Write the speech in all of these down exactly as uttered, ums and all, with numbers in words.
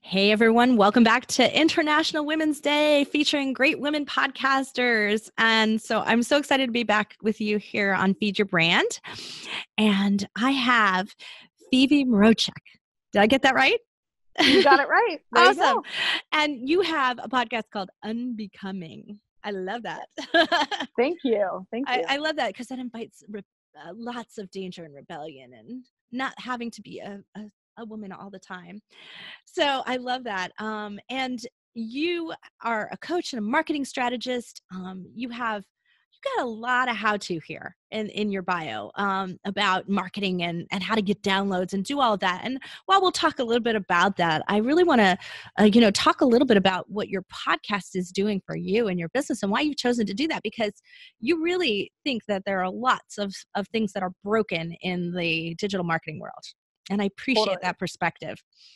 Hey everyone, welcome back to International Women's Day featuring great women podcasters. And so I'm so excited to be back with you here on Feed Your Brand. And I have Phoebe Mroczek. Did I get that right? You got it right. There Awesome. You go. And you have a podcast called Unbecoming. I love that. Thank you. Thank you. I, I love that because that invites re- uh, lots of danger and rebellion and not having to be a, a, a woman all the time. So I love that. Um, and you are a coach and a marketing strategist. Um, you have you got a lot of how-to here in, in your bio um, about marketing and, and how to get downloads and do all of that. And while we'll talk a little bit about that, I really want to, uh, you know, talk a little bit about what your podcast is doing for you and your business and why you've chosen to do that, because you really think that there are lots of, of things that are broken in the digital marketing world. And I appreciate Totally. that perspective.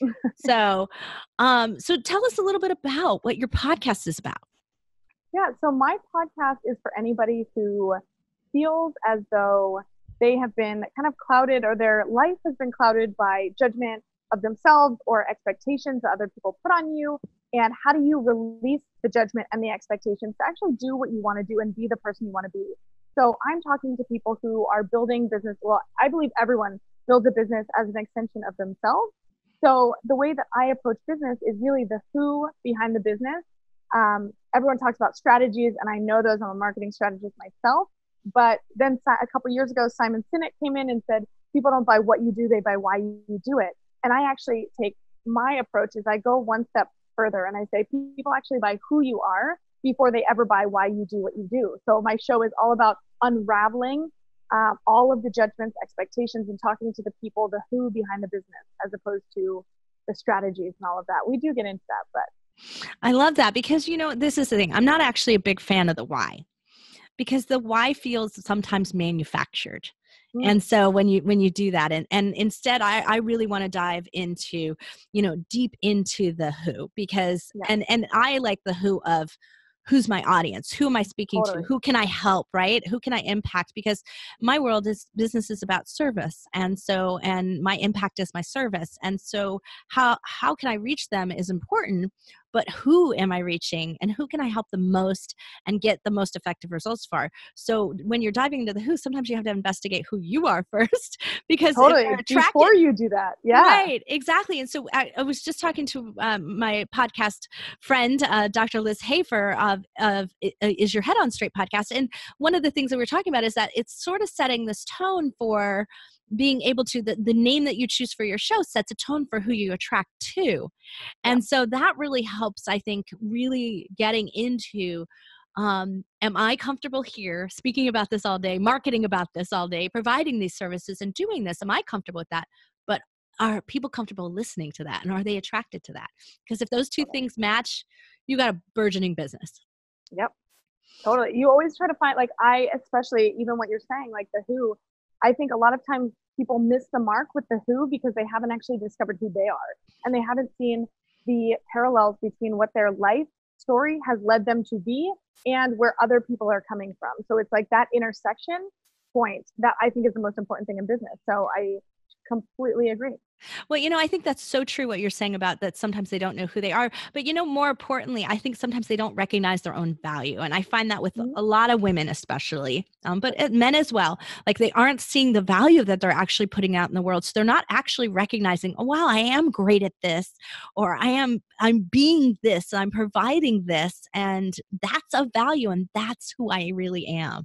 so, um, so tell us a little bit about what your podcast is about. Yeah. So my podcast is for anybody who feels as though they have been kind of clouded, or their life has been clouded by judgment of themselves or expectations that other people put on you. And how do you release the judgment and the expectations to actually do what you want to do and be the person you want to be? So I'm talking to people who are building business. Well, I believe everyone builds a business as an extension of themselves. So the way that I approach business is really the who behind the business. Um, everyone talks about strategies, and I know those. I'm a marketing strategist myself. But then a couple of years ago, Simon Sinek came in and said, people don't buy what you do, they buy why you do it. And I actually take my approach is I go one step further and I say, people actually buy who you are before they ever buy why you do what you do. So my show is all about unraveling um, all of the judgments, expectations, and talking to the people, the who behind the business, as opposed to the strategies and all of that. We do get into that, but I love that because, you know, this is the thing. I'm not actually a big fan of the why, because the why feels sometimes manufactured. Mm. And so when you when you do that, and, and instead I, I really want to dive into, you know, deep into the who, because yeah. and and I like the who of who's my audience, who am I speaking totally. to, who can I help, right? Who can I impact? Because my world is business is about service. And so, and my impact is my service. And so how, how can I reach them is important, but who am I reaching and who can I help the most and get the most effective results for? So when you're diving into the who, sometimes you have to investigate who you are first, because totally before you do that. Yeah, right, exactly. And so I, I was just talking to um, my podcast friend, uh, Doctor Liz Hafer of, of Is Your Head On Straight podcast. And one of the things that we we're talking about is that it's sort of setting this tone for being able to, the, the name that you choose for your show sets a tone for who you attract to. And yeah. so that really helps, I think, really getting into, um, am I comfortable here speaking about this all day, marketing about this all day, providing these services and doing this? Am I comfortable with that? But are people comfortable listening to that? And are they attracted to that? Because if those two things match, you got a burgeoning business. Yep. Totally. You always try to find, like, I, especially even what you're saying, like the who, I think a lot of times people miss the mark with the who because they haven't actually discovered who they are. And they haven't seen the parallels between what their life story has led them to be and where other people are coming from. So it's like that intersection point that I think is the most important thing in business. So I completely agree. Well, you know, I think that's so true what you're saying about that sometimes they don't know who they are. But, you know, more importantly, I think sometimes they don't recognize their own value. And I find that with mm-hmm. a lot of women, especially, um, but men as well. Like they aren't seeing the value that they're actually putting out in the world. So they're not actually recognizing, oh, wow, I am great at this, or I am, I'm being this, I'm providing this. And that's of value. And that's who I really am.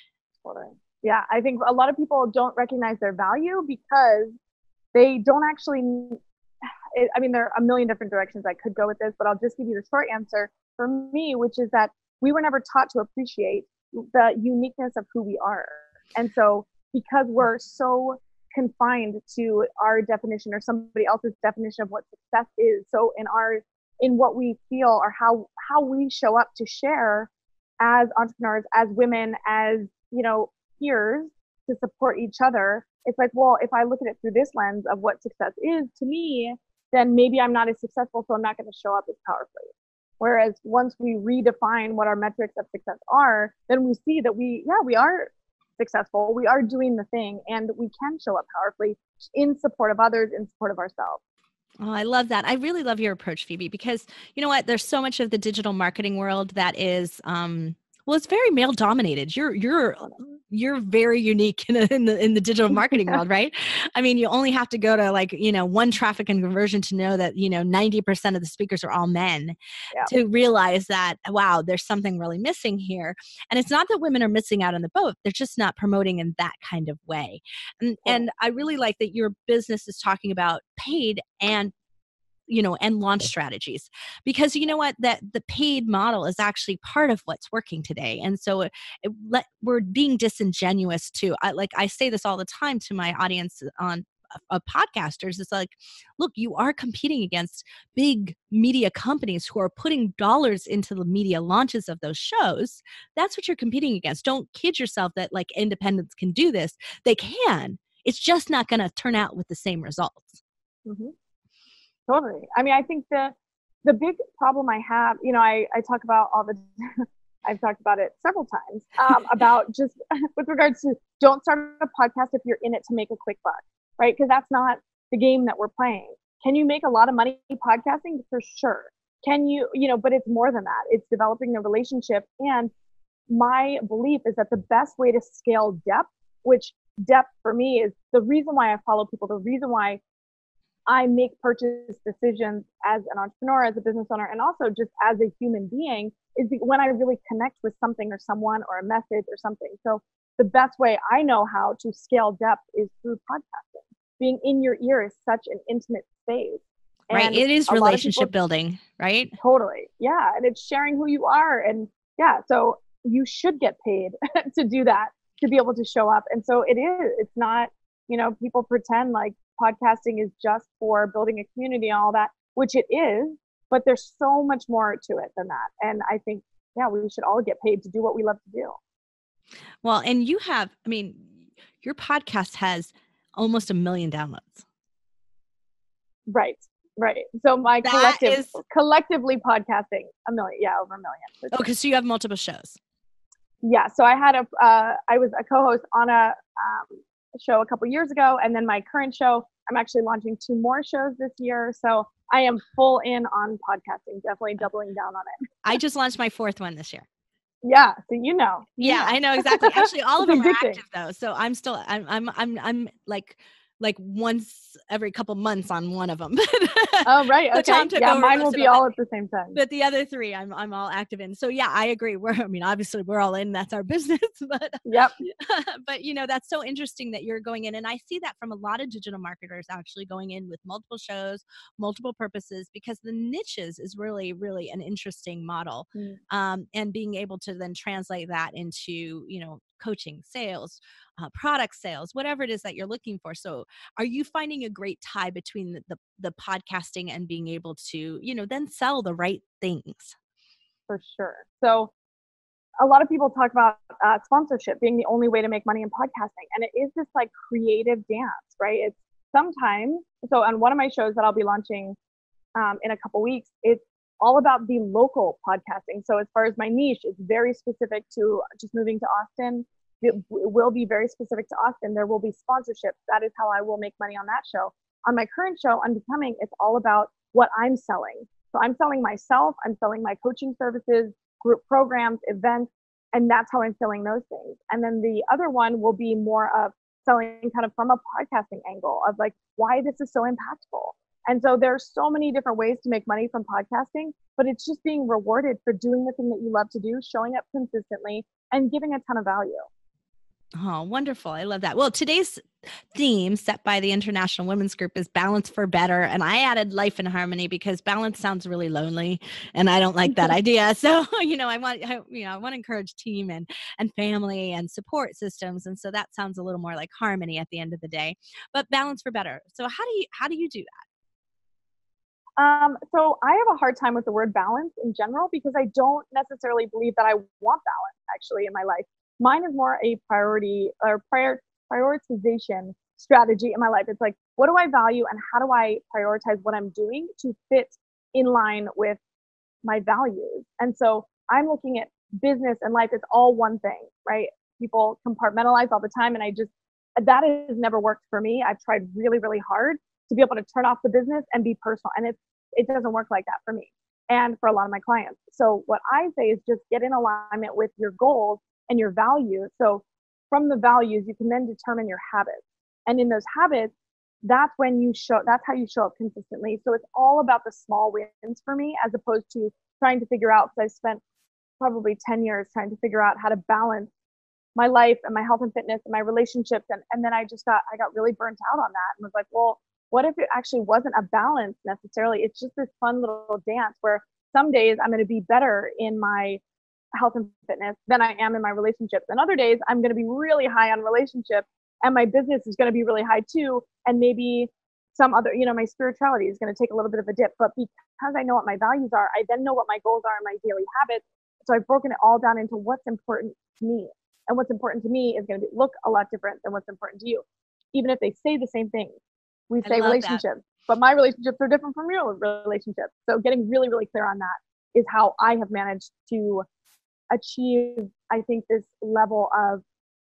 Yeah, I think a lot of people don't recognize their value because they don't actually, I mean, there are a million different directions I could go with this, but I'll just give you the short answer for me, which is that we were never taught to appreciate the uniqueness of who we are. And so because we're so confined to our definition or somebody else's definition of what success is, so in our, in what we feel or how, how we show up to share as entrepreneurs, as women, as, you know, peers to support each other, it's like, well, if I look at it through this lens of what success is to me, then maybe I'm not as successful, so I'm not going to show up as powerfully. Whereas once we redefine what our metrics of success are, then we see that we, yeah, we are successful, we are doing the thing, and we can show up powerfully in support of others, in support of ourselves. Oh, I love that. I really love your approach, Phoebe, because you know what? There's so much of the digital marketing world that is, um, well, it's very male dominated. You're you're you're very unique in, in the in the digital marketing Yeah. world, right? I mean, you only have to go to like you know one traffic and conversion to know that you know ninety percent of the speakers are all men, Yeah. to realize that wow, there's something really missing here. And it's not that women are missing out on the boat; they're just not promoting in that kind of way. And Totally. and I really like that your business is talking about paid and you know and launch strategies, because you know what, that the paid model is actually part of what's working today. And so it, it let, we're being disingenuous too. I like I say this all the time to my audience on of podcasters. It's like, look, you are competing against big media companies who are putting dollars into the media launches of those shows. That's what you're competing against. Don't kid yourself that like independents can do this. They can. It's just not going to turn out with the same results. Mm-hmm. Totally. I mean, I think the the big problem I have, you know, I, I talk about all the, I've talked about it several times, um, about just with regards to don't start a podcast if you're in it to make a quick buck, right? Because that's not the game that we're playing. Can you make a lot of money podcasting? For sure. Can you, you know, but it's more than that. It's developing the relationship. And my belief is that the best way to scale depth, which depth for me is the reason why I follow people, the reason why I make purchase decisions as an entrepreneur, as a business owner, and also just as a human being, is when I really connect with something or someone or a message or something. So the best way I know how to scale depth is through podcasting. Being in your ear is such an intimate space. Right. And It is a lot of relationship people, building, right? totally. Yeah. And it's sharing who you are. And yeah, so you should get paid to do that, to be able to show up. And so it is, it's not, you know, people pretend like podcasting is just for building a community and all that, which it is, but there's so much more to it than that. And I think, yeah, we should all get paid to do what we love to do. Well, and you have, I mean, your podcast has almost a million downloads. Right. Right. So my That collective, is, collectively podcasting, a million, yeah, over a million. For oh, sure. because so you have multiple shows. Yeah. So I had a, uh, I was a co-host on a um, show a couple years ago, and then my current show, I'm actually launching two more shows this year. So I am full in on podcasting, definitely doubling down on it. I just launched my fourth one this year. Yeah. So you know. You Yeah, know. I know exactly. Actually, all of It's them are addicting. active though. So I'm still, I'm, I'm, I'm, I'm like, like once every couple months on one of them. Oh, right. So Okay. Tom took Yeah. over Mine most will of be them, but, all at the same time. but the other three, I'm, I'm all active in. So yeah, I agree. We're, I mean, obviously we're all in. That's our business, but Yep. but you know, that's so interesting that you're going in, and I see that from a lot of digital marketers actually going in with multiple shows, multiple purposes, because the niches is really, really an interesting model, Mm. um, and being able to then translate that into you know coaching, sales, uh, product sales, whatever it is that you're looking for. So are you finding a great tie between the, the, the podcasting and being able to, you know, then sell the right things? For sure. So a lot of people talk about uh, sponsorship being the only way to make money in podcasting. And it is this like creative dance, right? It's sometimes, so on one of my shows that I'll be launching um, in a couple weeks, it's all about the local podcasting. So as far as my niche, it's very specific to just moving to Austin. It will be very specific to Austin. There will be sponsorships. That is how I will make money on that show. On my current show, Unbecoming, it's all about what I'm selling. So I'm selling myself, I'm selling my coaching services, group programs, events, and that's how I'm selling those things. And then the other one will be more of selling kind of from a podcasting angle of like why this is so impactful. And so there's so many different ways to make money from podcasting, but it's just being rewarded for doing the thing that you love to do, showing up consistently, and giving a ton of value. Oh, wonderful. I love that. Well, today's theme set by the International Women's Group is balance for better. And I added life and harmony because balance sounds really lonely and I don't like that idea. So, you know, I want, I, you know, I want to encourage team and, and family and support systems. And so that sounds a little more like harmony at the end of the day, but balance for better. So how do you, how do you do that? Um, so I have a hard time with the word balance in general because I don't necessarily believe that I want balance actually in my life. Mine is more a priority or prior prioritization strategy in my life. It's like, what do I value and how do I prioritize what I'm doing to fit in line with my values? And so I'm looking at business and life as all one thing, right? People compartmentalize all the time. And I just, that has never worked for me. I've tried really, really hard. to be able to turn off the business and be personal. And it's, it doesn't work like that for me and for a lot of my clients. So what I say is just get in alignment with your goals and your values. So from the values, you can then determine your habits. And in those habits, that's when you show, that's how you show up consistently. So it's all about the small wins for me, as opposed to trying to figure out, because I've spent probably ten years trying to figure out how to balance my life and my health and fitness and my relationships. And, and then I just got, I got really burnt out on that and was like, well, what if it actually wasn't a balance necessarily? It's just this fun little dance where some days I'm going to be better in my health and fitness than I am in my relationships. And other days I'm going to be really high on relationships and my business is going to be really high too. And maybe some other, you know, my spirituality is going to take a little bit of a dip. But because I know what my values are, I then know what my goals are and my daily habits. So I've broken it all down into what's important to me. And what's important to me is going to be, look a lot different than what's important to you. Even if they say the same thing. We say relationships, that. But my relationships are different from your relationships. So getting really, really clear on that is how I have managed to achieve, I think, this level of,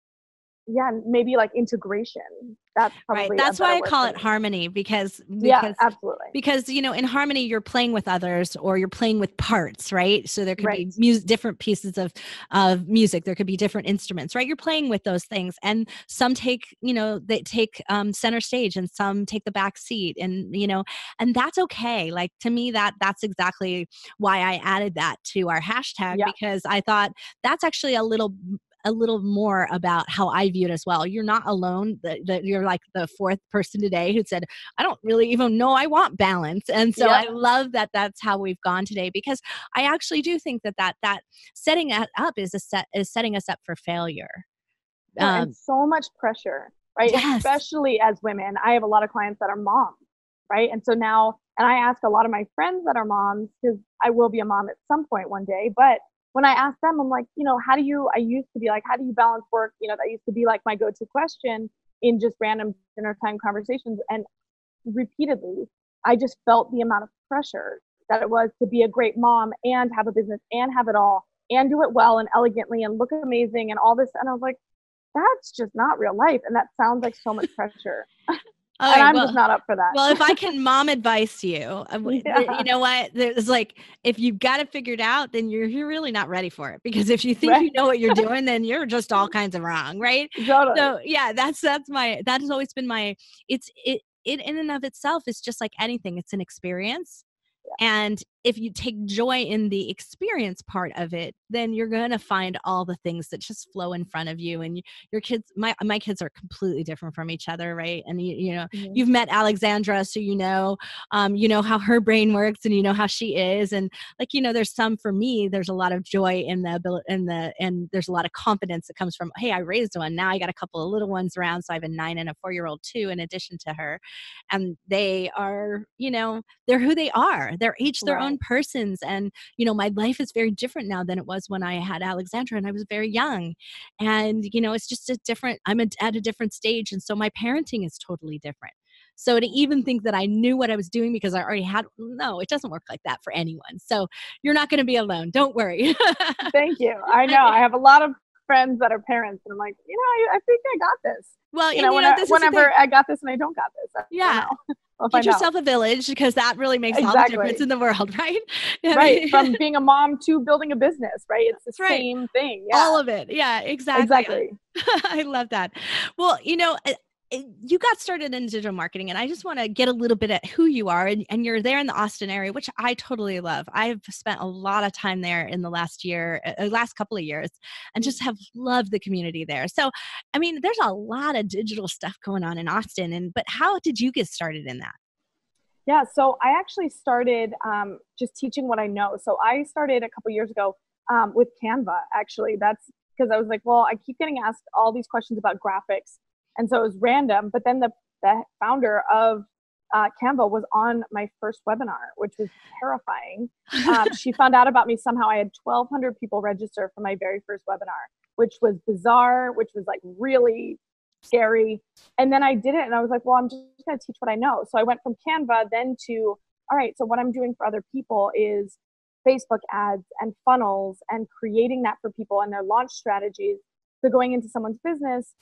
yeah, maybe like integration. That's probably right. That's why I call it harmony, because, because yeah, absolutely. Because, you know, in harmony, you're playing with others or you're playing with parts, right? So there could right. be music, different pieces of, of music. There could be different instruments, right? You're playing with those things, and some take, you know, they take um, center stage, and some take the back seat, and, you know, and that's okay. Like, to me, that that's exactly why I added that to our hashtag, yeah. because I thought that's actually a little a little more about how I view it as well. You're not alone. The, the, you're like the fourth person today who said, I don't really even know I want balance. And so yep. I love that that's how we've gone today, because I actually do think that that, that setting it up is a set is setting us up for failure. Oh, um, and so much pressure, right? Yes. Especially as women. I have a lot of clients that are moms, right? And so now, and I ask a lot of my friends that are moms, because I will be a mom at some point one day, but when I ask them, I'm like, you know, how do you, I used to be like, how do you balance work? You know, that used to be like my go-to question in just random dinner time conversations. And repeatedly, I just felt the amount of pressure that it was to be a great mom and have a business and have it all and do it well and elegantly and look amazing and all this. And I was like, that's just not real life. And that sounds like so much pressure. All and right, I'm well, just not up for that. Well, if I can mom advice you, yeah. you know what? There's like, if you've got it figured out, then you're you're really not ready for it. Because if you think right. you know what you're doing, then you're just all kinds of wrong, right? Totally. So yeah, that's that's my that has always been my. It's it it in and of itself is just like anything. It's an experience. And if you take joy in the experience part of it, then you're going to find all the things that just flow in front of you. And you, your kids, my my kids are completely different from each other, right? And you, you know, mm-hmm. you've met Alexandra, so you know, um, you know how her brain works, and you know how she is. And like, you know, there's some for me. There's a lot of joy in the ability, in the, and there's a lot of confidence that comes from, hey, I raised one. Now I got a couple of little ones around, so I have a nine and a four year old too, in addition to her, and they are, you know, they're who they are. They're each their right. own persons. And, you know, my life is very different now than it was when I had Alexandra and I was very young. And, you know, it's just a different, I'm a, at a different stage. And so my parenting is totally different. So to even think that I knew what I was doing because I already had, no, it doesn't work like that for anyone. So you're not going to be alone. Don't worry. Thank you. I know. I have a lot of friends that are parents, and I'm like, you know, I, I think I got this. Well, you know, you when know I, whenever I got this and I don't got this. I yeah. We'll Get yourself out. a village, because that really makes exactly. all the difference in the world, right? Right. From being a mom to building a business, right? It's the right. same thing. Yeah. All of it. Yeah, exactly. Exactly. I love that. Well, you know, you got started in digital marketing, and I just want to get a little bit at who you are, and, and you're there in the Austin area, which I totally love. I've spent a lot of time there in the last year, uh, last couple of years, and just have loved the community there. So, I mean, there's a lot of digital stuff going on in Austin, and but how did you get started in that? Yeah, so I actually started um, just teaching what I know. So I started a couple years ago um, with Canva, actually. That's because I was like, well, I keep getting asked all these questions about graphics. And so it was random. But then the, the founder of uh, Canva was on my first webinar, which was terrifying. Um, she found out about me somehow. I had twelve hundred people register for my very first webinar, which was bizarre, which was like really scary. And then I did it, and I was like, well, I'm just going to teach what I know. So I went from Canva then to, all right, so what I'm doing for other people is Facebook ads and funnels and creating that for people and their launch strategies. So going into someone's business,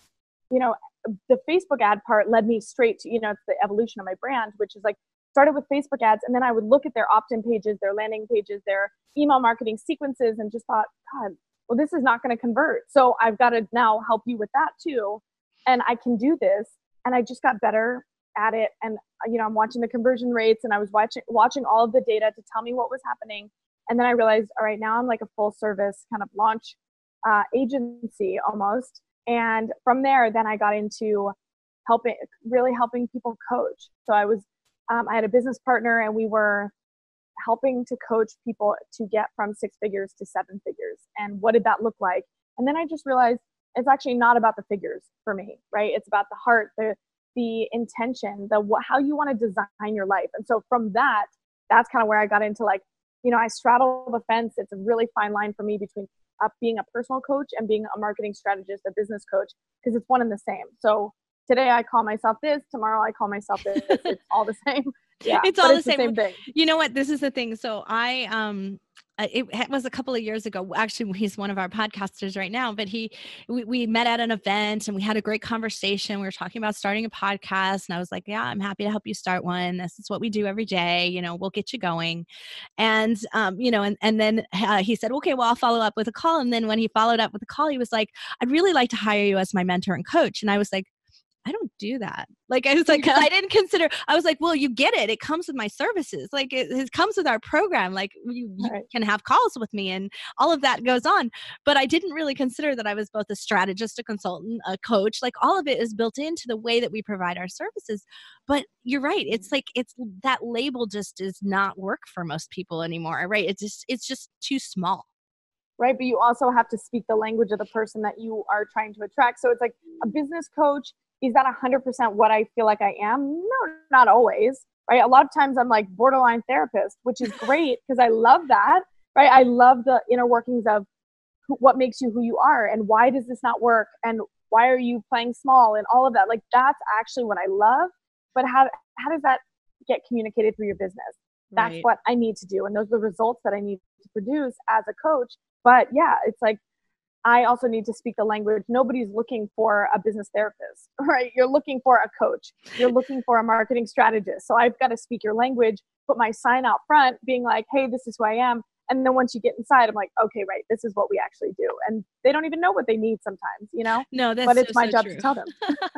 you know, the Facebook ad part led me straight to, you know, it's the evolution of my brand, which is like started with Facebook ads. And then I would look at their opt-in pages, their landing pages, their email marketing sequences, and just thought, God, well, this is not going to convert. So I've got to now help you with that too. And I can do this. And I just got better at it. And, you know, I'm watching the conversion rates, and I was watching, watching all of the data to tell me what was happening. And then I realized, all right, now I'm like a full service kind of launch uh, agency almost. And from there, then I got into helping, really helping people coach. So I was, um, I had a business partner, and we were helping to coach people to get from six figures to seven figures. And what did that look like? And then I just realized it's actually not about the figures for me, right? It's about the heart, the the intention, the how you want to design your life. And so from that, that's kind of where I got into, like, you know, I straddle the fence. It's a really fine line for me between uh, being a personal coach and being a marketing strategist, a business coach, because it's one and the same. So today I call myself this, tomorrow I call myself this. It's all the same. Yeah, it's all the it's same. the same thing. You know what? This is the thing. So I, um, it was a couple of years ago. Actually, he's one of our podcasters right now, but he, we, we met at an event and we had a great conversation. We were talking about starting a podcast, and I was like, yeah, I'm happy to help you start one. This is what we do every day. You know, we'll get you going. And, um, you know, and, and then uh, he said, okay, well, I'll follow up with a call. And then when he followed up with a call, he was like, I'd really like to hire you as my mentor and coach. And I was like, I don't do that. Like, I was like, cause I didn't consider, I was like, well, you get it. It comes with my services. Like it, it comes with our program. Like you, you Right. can have calls with me and all of that goes on. But I didn't really consider that I was both a strategist, a consultant, a coach. Like all of it is built into the way that we provide our services. But you're right. It's like, it's that label just does not work for most people anymore. Right. It's just, it's just too small. Right. But you also have to speak the language of the person that you are trying to attract. So it's like a business coach. Is that one hundred percent what I feel like I am? No, not always, right? A lot of times I'm like borderline therapist, which is great because I love that, right? I love the inner workings of who, what makes you who you are, and why does this not work, and why are you playing small, and all of that. Like that's actually what I love. But how how does that get communicated through your business? That's Right. what I need to do, and those are the results that I need to produce as a coach. But yeah, it's like, I also need to speak the language. Nobody's looking for a business therapist, right? You're looking for a coach. You're looking for a marketing strategist. So I've got to speak your language, put my sign out front being like, hey, this is who I am. And then once you get inside, I'm like, okay, right, this is what we actually do. And they don't even know what they need sometimes, you know? No, that's but it's so, my so job true. to tell them.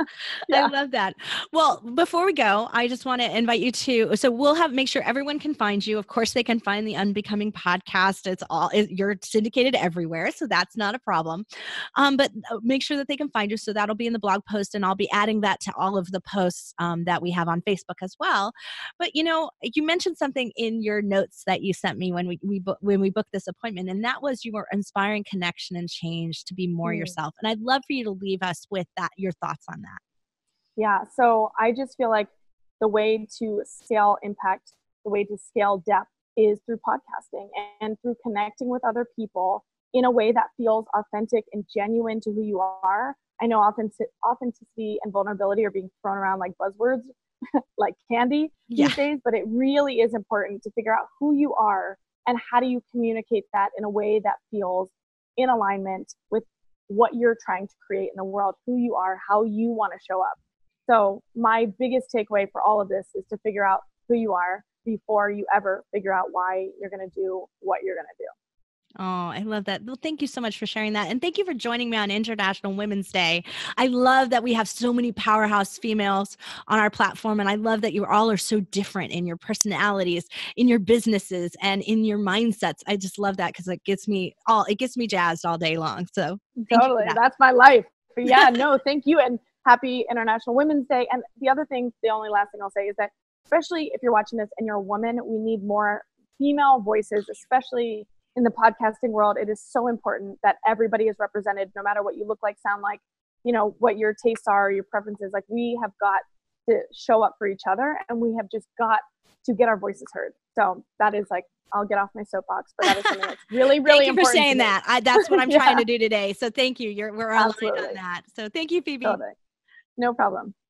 I Yeah. love that. Well, before we go, I just want to invite you to, so we'll have, make sure everyone can find you. Of course, they can find the Unbecoming podcast. It's all, it, you're syndicated everywhere. So that's not a problem. Um, but make sure that they can find you. So that'll be in the blog post, and I'll be adding that to all of the posts um, that we have on Facebook as well. But, you know, you mentioned something in your notes that you sent me when we, we bu- when we booked this appointment, and that was you were inspiring connection and change to be more Mm. yourself. And I'd love for you to leave us with that, your thoughts on that. Yeah. So I just feel like the way to scale impact, the way to scale depth is through podcasting and through connecting with other people in a way that feels authentic and genuine to who you are. I know authentic, authenticity and vulnerability are being thrown around like buzzwords, like candy Yeah. these days, but it really is important to figure out who you are and how do you communicate that in a way that feels in alignment with what you're trying to create in the world, who you are, how you want to show up. So my biggest takeaway for all of this is to figure out who you are before you ever figure out why you're going to do what you're going to do. Oh, I love that. Well, thank you so much for sharing that. And thank you for joining me on International Women's Day. I love that we have so many powerhouse females on our platform. And I love that you all are so different in your personalities, in your businesses, and in your mindsets. I just love that because it gets me all, it gets me jazzed all day long. So thank Totally. you for that. That's my life. But yeah, no, thank you. And happy International Women's Day. And the other thing, the only last thing I'll say is that, especially if you're watching this and you're a woman, we need more female voices, especially in the podcasting world. It is so important that everybody is represented, no matter what you look like, sound like, you know, what your tastes are, your preferences. Like we have got to show up for each other, and we have just got to get our voices heard. So that is like, I'll get off my soapbox, but that is something that's really, really thank you important. for saying that. I, that's what I'm Yeah. trying to do today. So thank you. You're, we're aligned Absolutely. on that. So thank you, Phoebe. Totally. No problem.